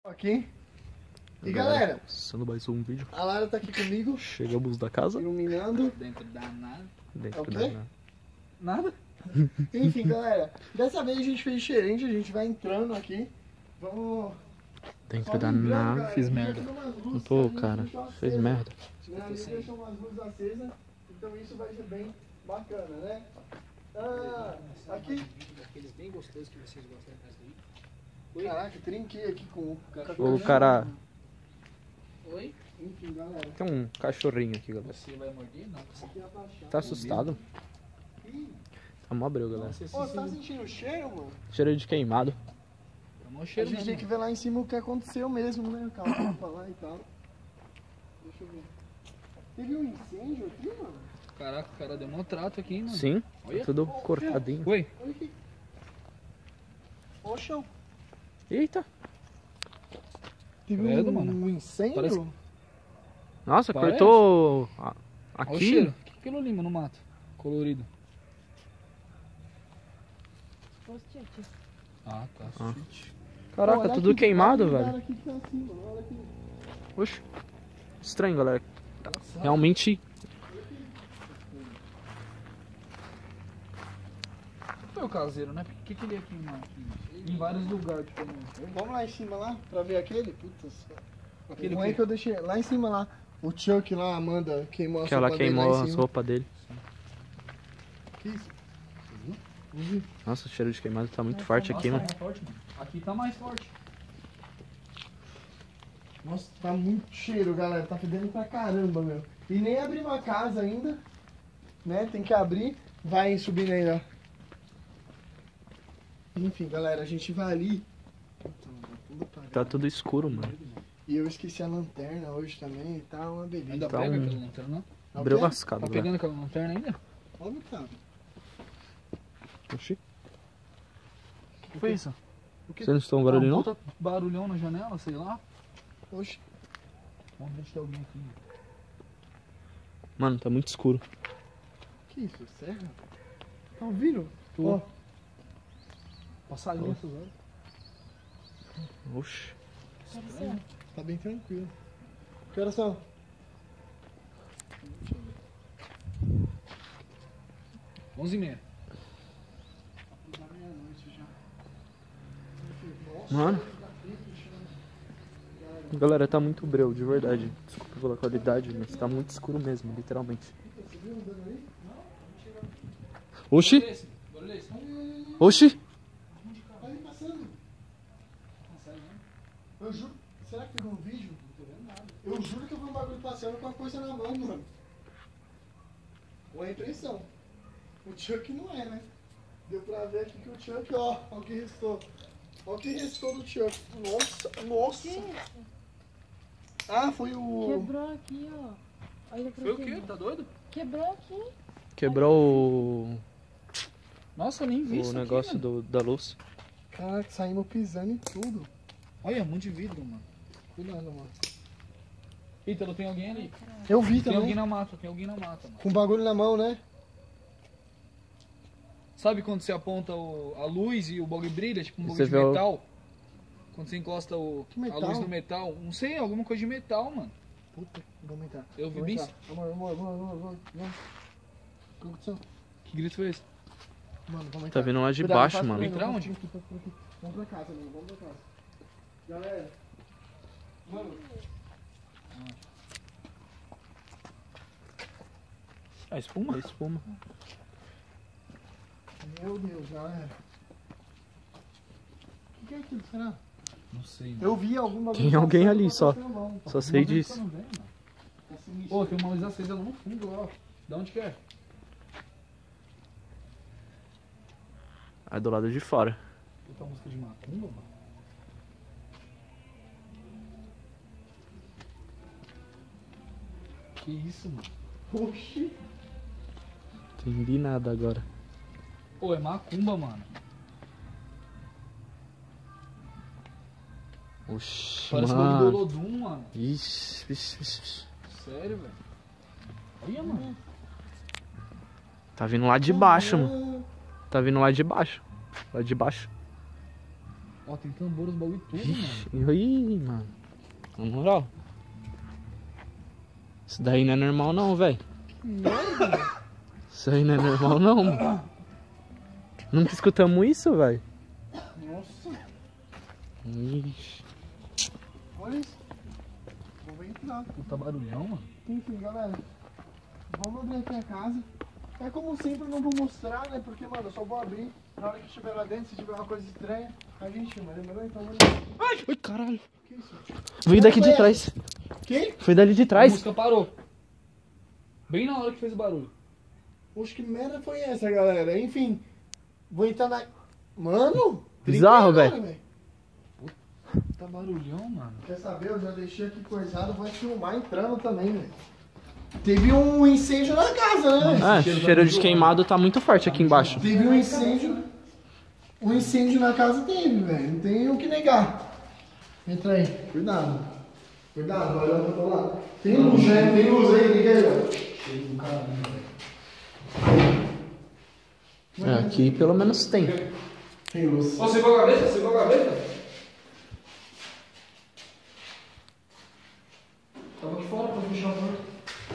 Aqui. E galera, começando mais um vídeo. a Lara tá aqui comigo, Chegamos da casa. iluminando. Dentro da nada. Dentro É o quê? da... Nada? Enfim, galera, dessa vez a gente fez diferente, a gente vai entrando aqui. Vamos. Dentro Só da lembrando, nave. galera, Fiz a gente merda. deixou umas luzes Pô, que a gente cara, deixou fez acesa, merda. né? A gente deixou umas luzes acesas, então isso vai ser bem bacana, né? Aqui. Aqueles bem gostosos que vocês gostam dessa daí. Caraca, trinquei aqui com o O cara. Oi? Enfim, galera. Tem um cachorrinho aqui, galera. Você vai morder? Não. Aqui é abaixado. Tá assustado? Ih, Tá mó breu, galera. Nossa, esse Ô, você tá sentindo o cheiro, mano? Cheiro de queimado. é um A cheiro gente tem mesmo. que ver lá em cima o que aconteceu mesmo, né? Calma pra lá e tal. Deixa eu ver. Teve um incêndio aqui, mano? Caraca, o cara deu um trato aqui, hein, mano. Sim, tá Olha. tudo cortadinho. Oi? Olha aqui. Ô, chão. Eita. Teve Credo, um mano. incêndio? Parece- Nossa, Parece. cortou Olha o aqui. cheiro. O que é aquilo ali, mano, no mato? Colorido. Ah, tá. Ah. Shit. Caraca, Olha tudo aqui, queimado, olha o lugar velho. aqui que tá assim, mano. Olha aqui. Oxe. Estranho, galera. Realmente. Foi o caseiro, né? Por que ele ia queimar aqui? Em vários lugares, tipo, Vamos lá em cima lá pra ver aquele? Putz. Aquele Não é que- que eu deixei lá em cima lá. O Chuck lá, a Amanda, queimou a Que ela sopa dele queimou lá em as cima. roupas dele. Que isso? Ouvi. Nossa, o cheiro de queimado tá muito forte aqui, Nossa, mano. tá forte, mano. Aqui tá mais forte. Nossa, tá muito cheiro, galera. Tá fedendo pra caramba, meu. E nem abrimos a casa ainda. Né? Tem que abrir. Vai subindo aí, ó. Enfim, galera, a gente vai ali. Tá tudo escuro, mano. E eu esqueci a lanterna hoje também. Tá uma beleza. Ainda Tá pega um- aquela lanterna, não? Tá o Breu quê? lascado, Tá velho. pegando aquela lanterna ainda? Óbvio que tá. Oxi. O que foi isso? Vocês não estão barulho não? Puta barulhão na janela, sei lá. Oxe. Vamos ver se tem alguém aqui. Mano, tá muito escuro. Que isso? Serra? Tá ouvindo? Tô. Ó. Passarinho essas horas. Oxi. Tá bem tranquilo. Que horas são? 11h30. Mano. Galera, tá muito breu, de verdade. Desculpa pela qualidade, mas tá muito escuro mesmo, literalmente. Oxi! Olha esse. Oxi! Tá aí passando. Eu juro. Será que pegou um vídeo? Não tô vendo nada. Eu juro que eu vi um bagulho passando com a coisa na mão, mano. Ou é impressão. O Chuck não é, né? Deu pra ver aqui que o Chuck, ó. Olha o que restou. Olha o que restou do Chuck. Nossa, nossa. Ah, foi o. Quebrou aqui, ó. Olha pra Foi o cima. quê? Tá doido? Quebrou aqui. Quebrou Nossa, eu nem vi o isso negócio aqui, mano. da luz. Caraca, saímos pisando em tudo. Olha, um monte de vidro, mano. Cuidado, mano. Ítalo, tem alguém ali. Eu vi Tem alguém também. na mata, tem alguém na mata, mano. Com bagulho na mão, né? Sabe quando você aponta a luz e o bagulho brilha, tipo um E bagulho você de vê o- metal? Quando você encosta Que a metal? luz no metal. Não sei, alguma coisa de metal, mano. Puta, vamos entrar. Eu vi Vamos bem entrar. Amor. O que aconteceu? Que grito foi esse? Mano, vamos Tá entrar. vindo lá de Cuidado, baixo, passa mano. por aí, Entrar vamos onde? por aqui, por aqui. Vamos pra casa, mano. Vamos pra casa. Galera. Mano, É espuma? É espuma. meu Deus, galera. O que é aquilo, será? Não sei, mano. Eu vi algum bagulho. Tem alguém passando ali com a só. coisa na mão. Só sei disso. Tá sinistro. Pô, tem uma luz acesa lá no fundo, ó. Da onde que é? Aí do lado de fora. Puta música de macumba, mano. Que isso, mano? Oxi. Entendi nada agora. Pô, é macumba, mano. Oxi, Parece o bagulho do mano. Olodum, mano. Ixi, ixi, ixi. Sério, velho. Olha, mano. Tá vindo lá de baixo, mano. Tá vindo lá de baixo. Lá de baixo. Ó, tem tambor, os bagulho tudo, mano. E aí, mano? Na moral. Isso daí não é normal não, velho. Isso aí não é normal não, mano. Nunca escutamos isso, velho. Nossa, Ixi. olha isso. Vou entrar. Puta barulhão, mano. Enfim, galera. Vamos abrir aqui a casa. É como sempre, eu não vou mostrar, né? Porque, mano, eu só vou abrir. Na hora que estiver lá dentro, se tiver uma coisa estranha, a gente chama. Demorou? Então vamos. Ai, caralho. Que isso? Veio daqui de trás. Quem? Foi dali de A trás. música parou. Bem na hora que fez o barulho. Oxe, que merda foi essa, galera? Enfim, vou entrar na... Mano! Bizarro, trinquei velho. agora, Puta barulhão, mano. Quer saber? Eu já deixei aqui coisado, vou filmar entrando também, velho. Teve um incêndio na casa, né? Ah, cheiro de queimado tá muito forte aqui embaixo. Teve um incêndio. Um incêndio na casa teve, velho. Não tem o que negar. Entra aí. Cuidado. Cuidado, olha onde eu tô lá. Tem luz, né? Tem luz aí, liga aí, ó. Cheio do caralho, velho. É, aqui pelo menos tem. Tem luz. Ó, você pegou a gaveta? Você pegou a gaveta? Tava aqui fora pra fechar a porta.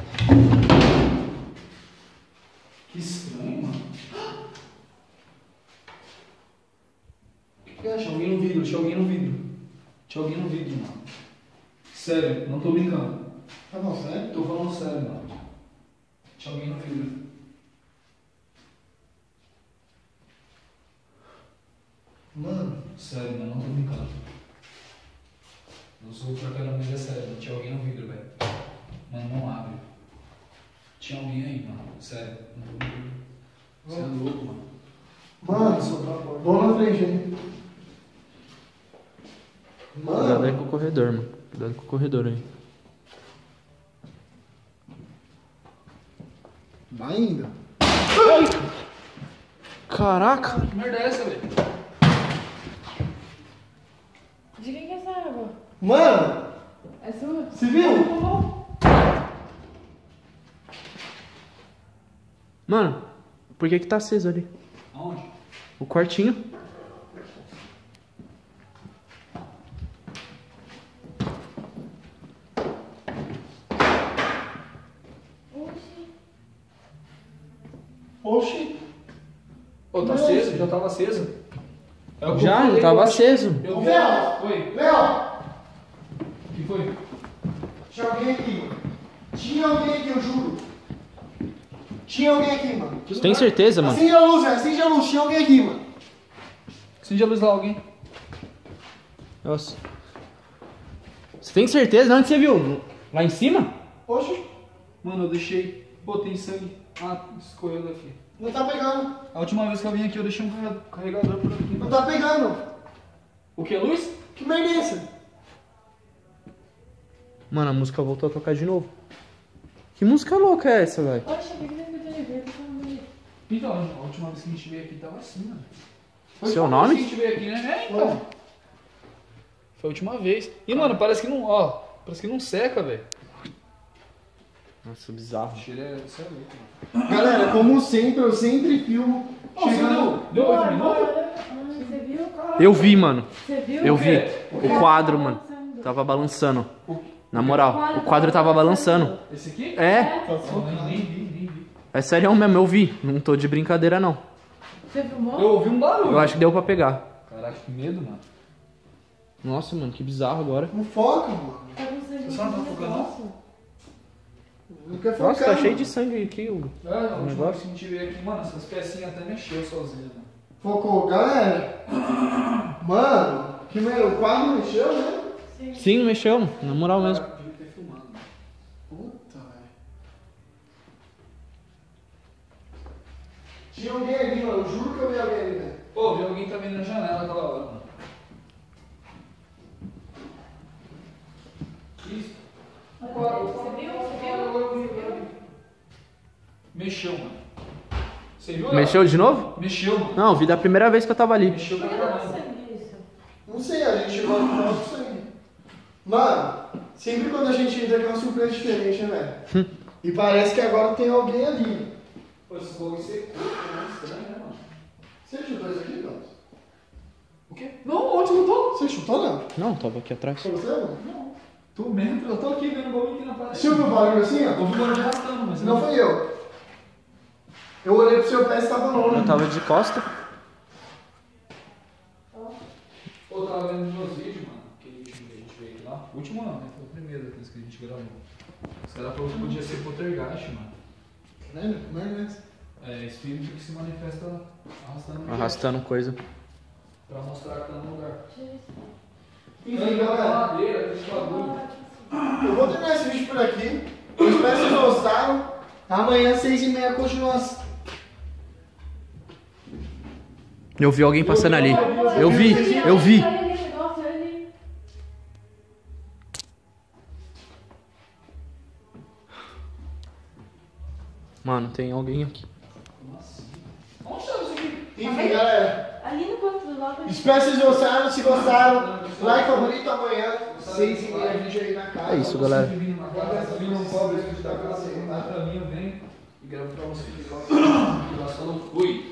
Que estranho, mano. O que é? Tinha alguém no vidro, tinha alguém no vidro. Tinha alguém no vidro, mano. Sério, não tô brincando. Tá bom, sério? Tô falando sério, mano. Tinha alguém no vidro. Mano, Sério, mano, não tô brincando. Não sou trocando, mas é sério. Tinha alguém no vidro, velho. Mano, não abre. Tinha alguém aí, mano. Sério, não tô brincando. Você é louco, mano. mano, vou na frente, hein? Cuidado aí Mano, com o corredor, mano. Cuidado com o corredor aí. vai ainda. Caraca! Que merda é essa, velho? De quem que é essa água? Mano, É sua? você viu? Mano, por que tá aceso ali? Aonde? O quartinho? Oxi. Oxi. Ô, tá aceso? Já tava aceso? É o que eu Já, falei, não tava eu acho. aceso. Eu Ô, vi. Léo. Oi, Léo, o que foi? tinha alguém aqui, mano. Tinha alguém aqui, eu juro. Tinha alguém aqui, mano. Você tem certeza, mano? Acende a luz, velho. Acende a luz. Tinha alguém aqui, mano. Acende a luz lá, alguém. Nossa. Você tem certeza? Onde você viu? Lá em cima? Oxi, Mano, eu deixei. Pô, tem sangue. Ah, escorreu daqui. não tá pegando. A última vez que eu vim aqui, eu deixei um carregador por aqui. Não tá pegando. O que, luz? Que merda é essa? Mano, a música voltou a tocar de novo. Que música louca é essa, velho? Oxe, o que que tem que ver? Então, a última vez que a gente veio aqui tava assim, mano. Foi Seu a última nome? vez que a gente veio aqui, né? É, então. Foi a última vez. E, mano, parece que não, ó, parece que não seca, velho. Nossa, bizarro. O cheiro é, isso é louco, mano. Galera, como sempre, eu sempre filmo. Ô, você deu 8 minutos? Você viu? Eu vi, mano. Você viu? Eu vi. O quadro, mano. Tava balançando. Na moral, o quadro tava balançando. Esse aqui? É, Não, nem vi. é sério mesmo, eu vi. Não tô de brincadeira, não. Você filmou? Eu ouvi um barulho. Eu acho que deu pra pegar. Caraca, que medo, mano. Nossa, mano, que bizarro agora. Não foca, mano. Tá com sangue Você não tá no focando, negócio? Não quer focar. Nossa, tá cheio mano. de sangue aqui, Hugo. É, a última negócio? vez que a gente veio aqui, mano, essas pecinhas até mexeu sozinha, mano. Focou, galera. Mano, que merda. O quadro mexeu, né? Sim, mexeu, na moral mesmo. Cara, podia ter filmado, mano. Puta, velho. Tinha alguém ali, mano. Eu juro que eu vi alguém ali, velho. Pô, vi alguém também na janela aquela hora, mano. Isso. Você viu? Você viu? Mexeu, mano. Você viu? Mexeu de novo? Mexeu, mano. Não, vi da primeira vez que eu tava ali. Mexeu Por pra que tá caralho. sangue isso? Não sei, a gente chegou no final do sangue. Mano, sempre quando a gente entra aqui é uma surpresa diferente, né, velho? E parece que agora tem alguém ali. Pô, esse fogo secou, né? Estranho, né, mano? Você ajudou isso aqui, não? O quê? Não, onde eu tô? Você chutou, não? Não, tava aqui atrás. Foi você, mano? Não. Tô mesmo, eu tô aqui vendo o bagulho aqui na parede. Você ouviu o barulho assim, ó? Ouvi o barulho arrastando, mas Não foi eu. Eu olhei pro seu pé e você tava longe. Eu tava de costa. Eu tava vendo os meus vídeos, mano. Aquele último que a gente veio aqui lá. O último não, né? Foi o primeiro daqueles que a gente gravou. Os caras falaram que podia ser poltergeist, mano. Como é que É espírito que se manifesta arrastando. Arrastando coisa. Pra mostrar que tá no lugar. Enfim, galera. Madeira, esse bagulho. Eu vou terminar esse vídeo por aqui. Eu espero que vocês gostaram. Amanhã, 6h30, continuação. Eu vi alguém passando ali. Eu vi. Mano, tem alguém aqui. Como assim? Onde tá isso aqui? Enfim, galera. Ali no canto do lado. Espero que vocês gostaram. Se gostaram, like, favorito amanhã, 6h30, vídeo aí na casa. É isso, galera. Vindo na casa, vindo um pobre que tá com você. Pra mim, eu venho e gravo pra você. Fui.